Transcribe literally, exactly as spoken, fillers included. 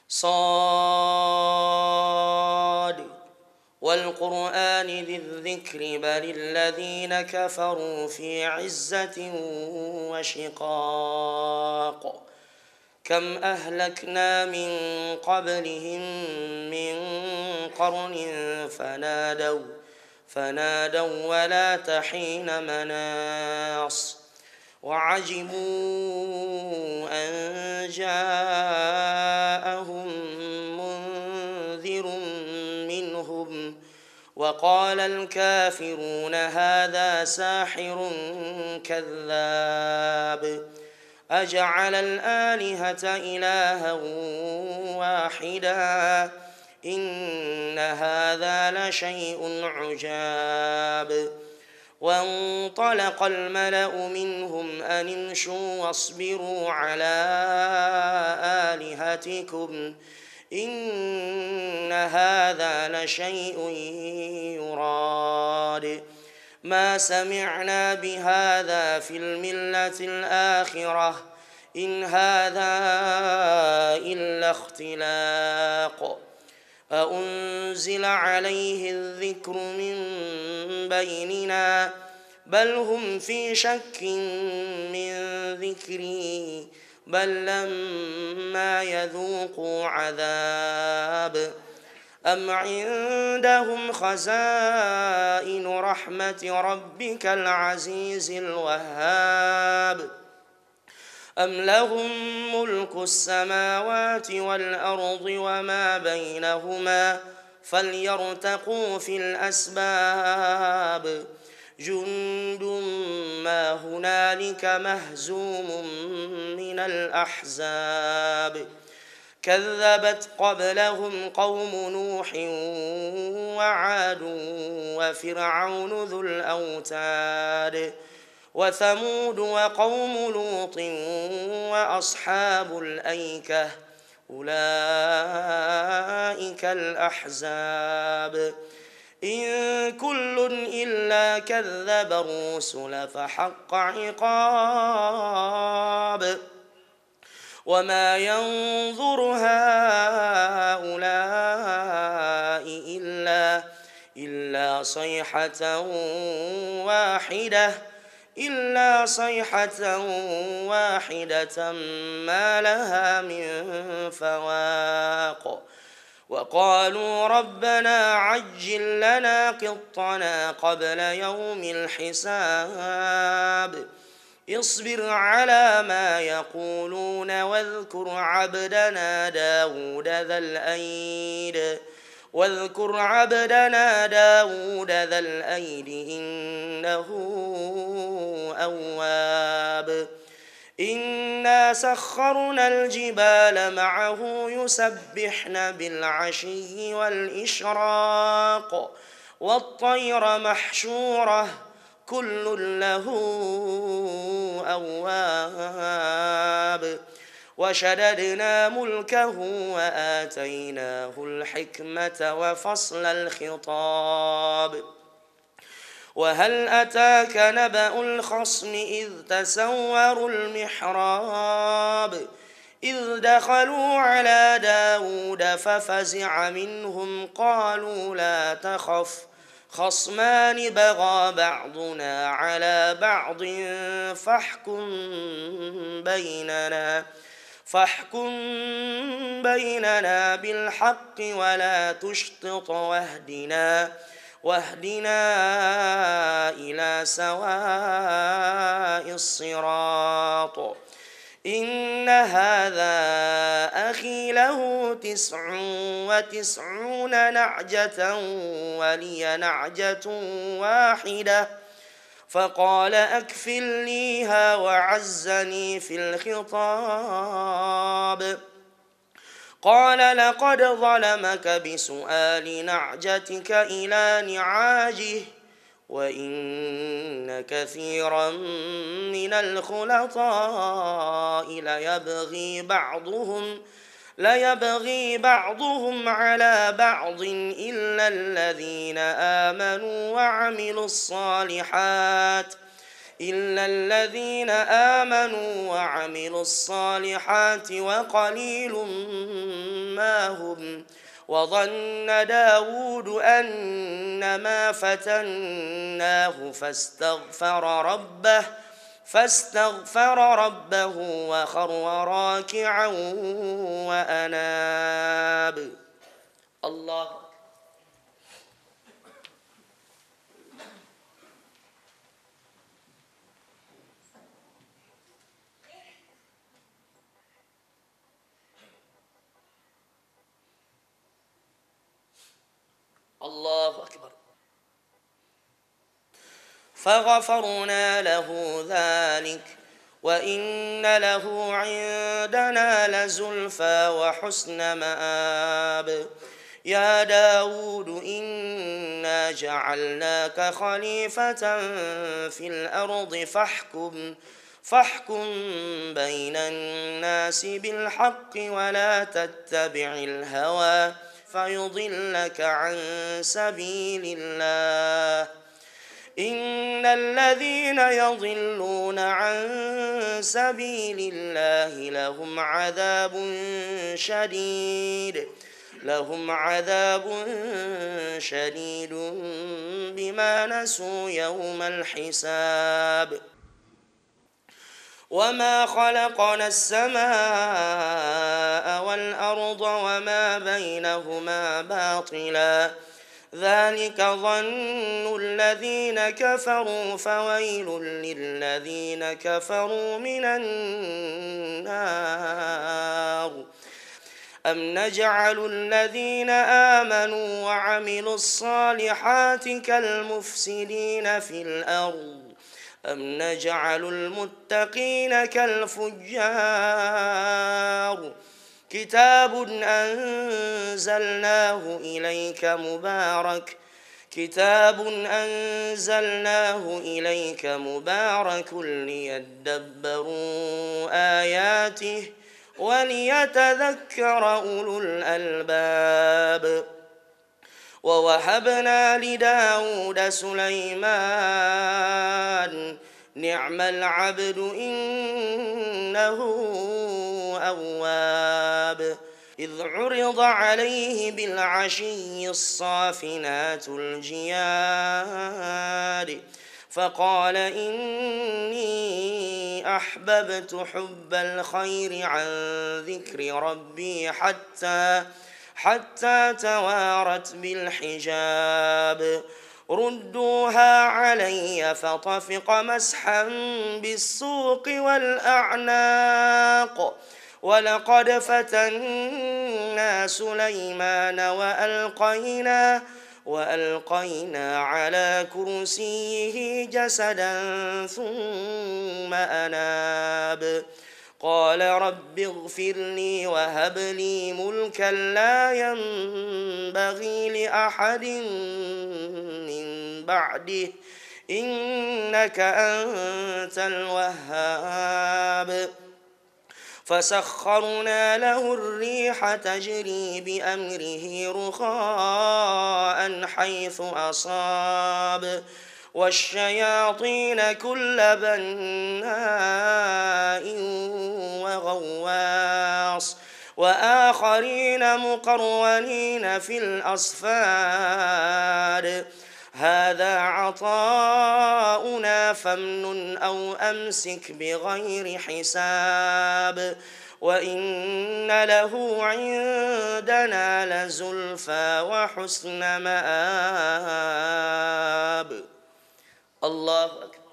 صاد والقرآن ذي الذكر بل الذين كفروا في عزة وشقاق كم أهلكنا من قبلهم من قرن فنادوا فنادوا ولا تحين مناص وعجبوا أن جاءهم منذر منهم وقال الكافرون هذا ساحر كذاب أجعل الآلهة إلها واحدا إن هذا لشيء عجاب وانطلق الملأ منهم أن امشوا واصبروا على آلهتكم إن هذا لشيء يراد ما سمعنا بهذا في الملة الآخرة إن هذا إلا اختلاق أأنزل عليه الذكر من بيننا بل هم في شك من ذكري بل لما يذوقوا عذاب أم عندهم خزائن رحمة ربك العزيز الوهاب أم لهم ملك السماوات والأرض وما بينهما فليرتقوا في الأسباب جند ما هنالك مهزوم من الأحزاب كذبت قبلهم قوم نوح وعاد وفرعون ذو الأوتاد وثمود وقوم لوط وأصحاب الأيكة أولئك الأحزاب إن كل إلا كذب الرسل فحق عقاب وما ينظر هؤلاء إلا إلا صيحة واحدة إلا صيحة واحدة ما لها من فواق وقالوا ربنا عجل لنا قطنا قبل يوم الحساب اصبر على ما يقولون واذكر عبدنا داود ذا الأيد واذكر عبدنا داود ذا الأيد إنه أواب إنا سخرنا الجبال معه يسبحن بالعشي والإشراق والطير محشورة كل له أواب وشددنا ملكه وآتيناه الحكمة وفصل الخطاب وهل أتاك نبأ الخصم إذ تسوروا المحراب إذ دخلوا على داود ففزع منهم قالوا لا تخف خصمان بغى بعضنا على بعض فاحكم بيننا فاحكم بيننا بالحق ولا تشطط واهدنا واهدنا إلى سواء الصراط إن هذا أخي له تسع وتسعون نعجة ولي نعجة واحدة فقال أكفلنيها وعزني في الخطاب قال لقد ظلمك بسؤال نعجتك إلى نعاجه وإن كثيرا من الخلطاء ليبغي بعضهم ليبغي بعضهم على بعض إلا الذين آمنوا وعملوا الصالحات إلا الذين آمنوا وعملوا الصالحات وقليل ما هم وظن داود أنما فتناه فاستغفر ربه فاستغفر ربه وخر راكعا وأناب. الله الله أكبر. فغفرنا له ذلك وإن له عندنا لزلفى وحسن مآب. يا داود إنا جعلناك خليفة في الأرض فاحكم فاحكم بين الناس بالحق ولا تتبع الهوى فيضلك عن سبيل الله. إن الذين يضلون عن سبيل الله لهم عذاب شديد لهم عذاب شديد بما نسوا يوم الحساب. وما خلقنا السماء والأرض وما بينهما باطلا ذلك ظن الذين كفروا فويل للذين كفروا من النار. أم نجعل الذين آمنوا وعملوا الصالحات كالمفسدين في الأرض أم نجعل المتقين كالفجار. كتاب أنزلناه إليك مبارك كتاب أنزلناه إليك مبارك ليدبروا آياته وليتذكر أولو الألباب. ووهبنا لداود سليمان نعم العبد إنه أواب. إذ عرض عليه بالعشي الصافنات الجياد فقال إني أحببت حب الخير عن ذكر ربي حتى حتى توارت بالحجاب. ردوها علي فطفق مسحا بالسوق والأعناق. ولقد فتنا سليمان وألقينا وألقينا على كرسيه جسدا ثم أناب. قال رب اغفر لي وهب لي ملكا لا ينبغي لأحد من بعده إنك أنت الوهاب. فسخرنا له الريح تجري بأمره رخاء حيث أصاب والشياطين كل بناء وغواص وآخرين مقرنين في الأصفاد. هذا عطاؤنا فامنن أو أمسك بغير حساب وإن له عندنا لزلفى وحسن مآب. الله أكبر.